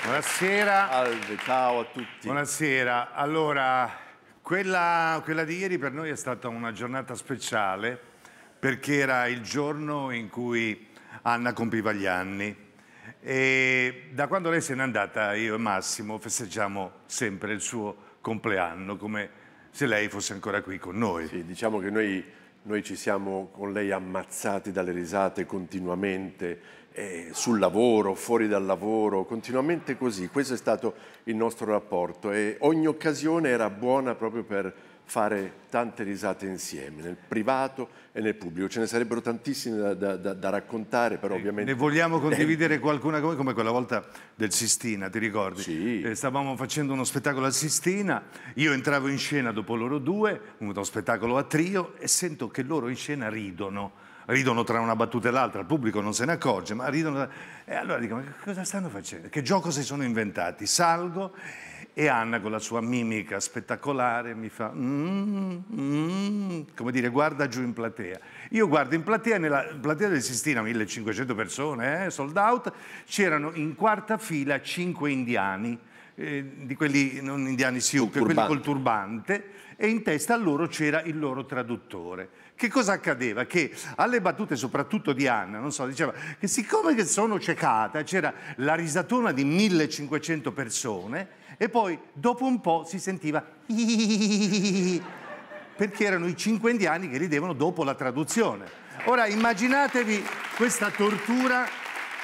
Buonasera. Salve, ciao a tutti. Buonasera. Allora, quella di ieri per noi è stata una giornata speciale perché era il giorno in cui Anna compiva gli anni. E da quando lei se n'è andata, io e Massimo festeggiamo sempre il suo compleanno, come se lei fosse ancora qui con noi. Sì, diciamo che noi ci siamo con lei ammazzati dalle risate continuamente, sul lavoro, fuori dal lavoro, continuamente così. Questo è stato il nostro rapporto e ogni occasione era buona proprio per fare tante risate insieme, nel privato e nel pubblico. Ce ne sarebbero tantissime da raccontare, però ovviamente... Ne vogliamo condividere qualcuna come quella volta del Sistina, ti ricordi? Sì. Stavamo facendo uno spettacolo al Sistina, io entravo in scena dopo loro due, uno spettacolo a trio, e sento che loro in scena ridono tra una battuta e l'altra, il pubblico non se ne accorge, ma ridono. E allora dico, ma cosa stanno facendo? Che gioco si sono inventati? Salgo e Anna con la sua mimica spettacolare mi fa come dire, guarda giù in platea. Io guardo in platea, nella platea del Sistina, 1500 persone, sold out, c'erano in quarta fila 5 indiani, di quelli non indiani Sioux, quelli col turbante, e in testa a loro c'era il loro traduttore. Che cosa accadeva? Che alle battute, soprattutto di Anna, non so, diceva che siccome che sono ciecata, c'era la risatona di 1500 persone e poi dopo un po' si sentiva perché erano i 5 indiani che ridevano dopo la traduzione. Ora immaginatevi questa tortura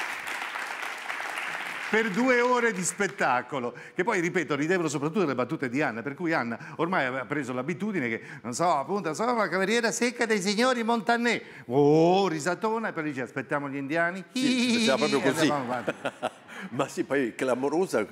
per 2 ore di spettacolo, che poi, ripeto, ridevano soprattutto le battute di Anna, per cui Anna ormai aveva preso l'abitudine che, non so, appunto, sono la cameriera secca dei signori Montanè. Oh, risatona, e poi dice, aspettiamo gli indiani. Sì, proprio così. Ma sì, poi clamorosa,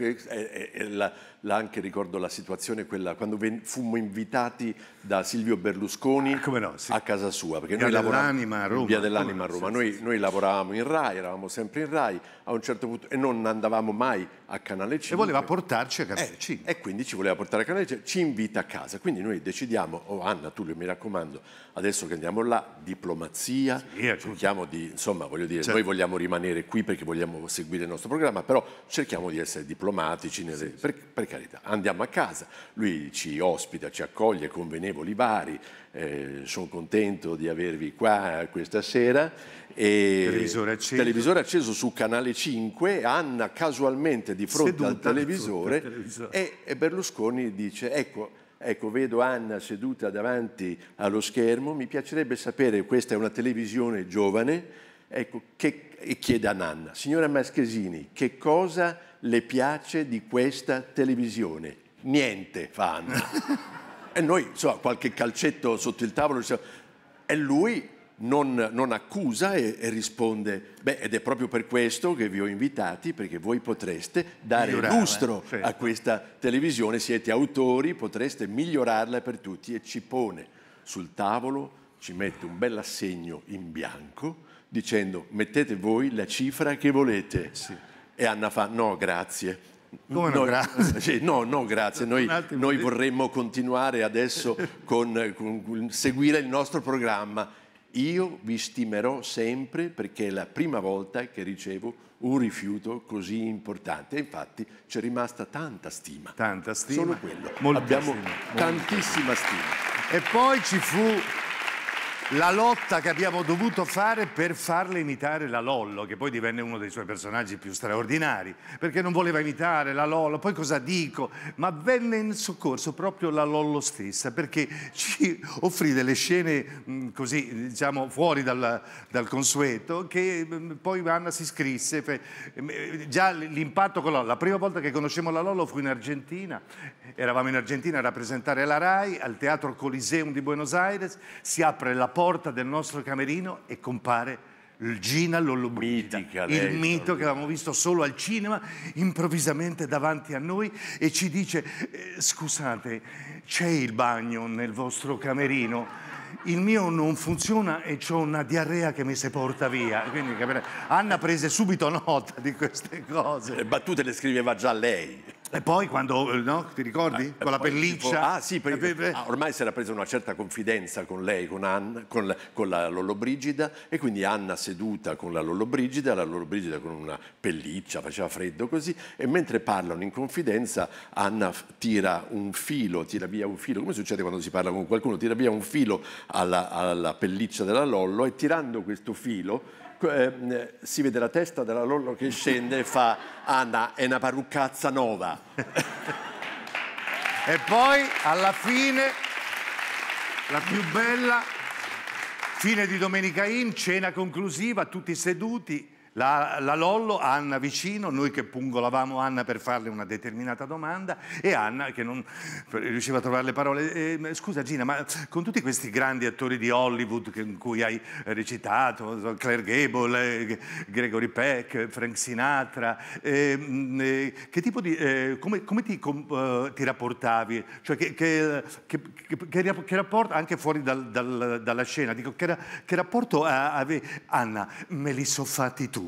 anche ricordo la situazione quella quando fummo invitati da Silvio Berlusconi a casa sua, perché noi lavoravamo a Roma. Via dell'Anima a Roma. Noi lavoravamo in Rai, eravamo sempre in Rai a un certo punto e non andavamo mai a Canale 5. E voleva portarci a Canale 5. E quindi ci voleva portare a Canale 5, ci invita a casa. Quindi noi decidiamo, Anna, Tullio, mi raccomando, adesso che andiamo là, diplomazia, cerchiamo di, insomma, voglio dire, noi vogliamo rimanere qui perché vogliamo seguire il nostro programma, però cerchiamo di essere diplomatici, per carità. Andiamo a casa, lui ci ospita, ci accoglie convenevoli vari, sono contento di avervi qua questa sera. Televisore acceso su Canale 5, Anna casualmente di fronte al televisore e Berlusconi dice, ecco, vedo Anna seduta davanti allo schermo, mi piacerebbe sapere, questa è una televisione giovane, ecco, e chiede a Anna, signora Maschesini, che cosa le piace di questa televisione? Niente, fa Anna. E noi, insomma, qualche calcetto sotto il tavolo, e lui non accusa e risponde, ed è proprio per questo che vi ho invitati, perché voi potreste dare lustro a questa televisione, siete autori, potreste migliorarla per tutti, e ci pone sul tavolo, ci mette un bel assegno in bianco, dicendo, mettete voi la cifra che volete. Sì. E Anna fa, no, grazie. Come no, grazie? No, grazie. Noi vorremmo continuare adesso con seguire il nostro programma. Io vi stimerò sempre perché è la prima volta che ricevo un rifiuto così importante. E infatti c'è rimasta tanta stima. Tanta stima. Solo quello. Abbiamo tantissima stima. E poi ci fu la lotta che abbiamo dovuto fare per farle imitare la Lollo, che poi divenne uno dei suoi personaggi più straordinari, perché non voleva imitare la Lollo, poi cosa dico? Ma venne in soccorso proprio la Lollo stessa, perché ci offrì delle scene così, diciamo, fuori dal consueto, che poi Anna si scrisse. Già l'impatto con la prima volta che conoscemmo la Lollo fu in Argentina, eravamo in Argentina a rappresentare la Rai, al Teatro Coliseum di Buenos Aires, si apre la porta del nostro camerino e compare Gina Lollobrigida, il mito che avevamo visto solo al cinema, improvvisamente davanti a noi, e ci dice, scusate, c'è il bagno nel vostro camerino? Il mio non funziona e c'ho una diarrea che mi si porta via. Quindi Anna prese subito nota di queste cose. Le battute le scriveva già lei. E poi quando, no? Ti ricordi? Con la pelliccia. Sì, ormai si era presa una certa confidenza con lei, con Anna, con la Lollobrigida, e quindi Anna seduta con la Lollobrigida con una pelliccia, faceva freddo così, e mentre parlano in confidenza Anna tira via un filo, come succede quando si parla con qualcuno, tira via un filo alla pelliccia della Lollo, e tirando questo filo si vede la testa della Lollo che scende e fa: Anna, è una parruccazza nuova. E poi alla fine la più bella fine di Domenica In, cena conclusiva, tutti seduti, la Lollo, Anna vicino, noi che pungolavamo Anna per farle una determinata domanda, e Anna che non riusciva a trovare le parole. Scusa Gina, ma con tutti questi grandi attori di Hollywood in cui hai recitato, Claire Gable, Gregory Peck, Frank Sinatra, che tipo di come ti rapportavi? Cioè che rapporto, anche fuori dalla scena, dico, che rapporto avevi? Anna, me li so fatti tutti.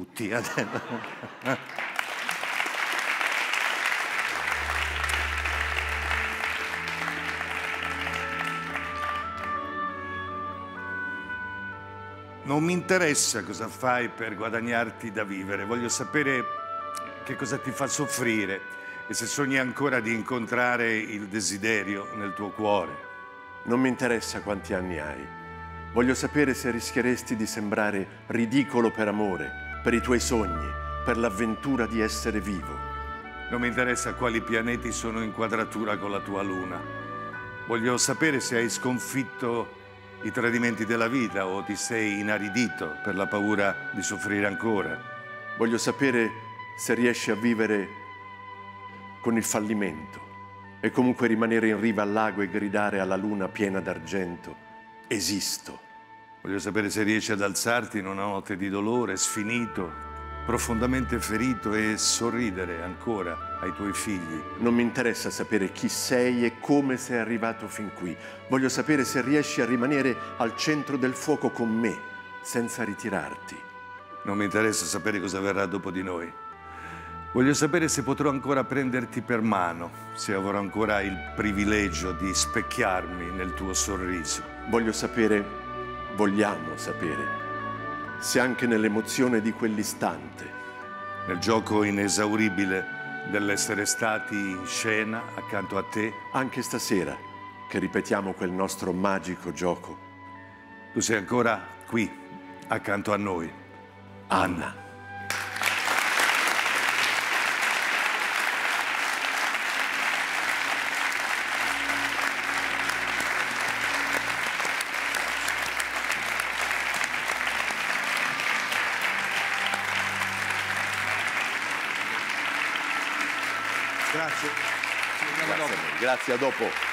Non mi interessa cosa fai per guadagnarti da vivere, voglio sapere che cosa ti fa soffrire e se sogni ancora di incontrare il desiderio nel tuo cuore. Non mi interessa quanti anni hai, voglio sapere se rischieresti di sembrare ridicolo per amore, per i tuoi sogni, per l'avventura di essere vivo. Non mi interessa quali pianeti sono in quadratura con la tua luna. Voglio sapere se hai sconfitto i tradimenti della vita o ti sei inaridito per la paura di soffrire ancora. Voglio sapere se riesci a vivere con il fallimento e comunque rimanere in riva al lago e gridare alla luna piena d'argento: esisto. Voglio sapere se riesci ad alzarti in una notte di dolore, sfinito, profondamente ferito, e sorridere ancora ai tuoi figli. Non mi interessa sapere chi sei e come sei arrivato fin qui. Voglio sapere se riesci a rimanere al centro del fuoco con me, senza ritirarti. Non mi interessa sapere cosa verrà dopo di noi. Voglio sapere se potrò ancora prenderti per mano, se avrò ancora il privilegio di specchiarmi nel tuo sorriso. Vogliamo sapere se anche nell'emozione di quell'istante, nel gioco inesauribile dell'essere stati in scena accanto a te, anche stasera che ripetiamo quel nostro magico gioco, tu sei ancora qui accanto a noi. Anna. Grazie. Grazie a dopo.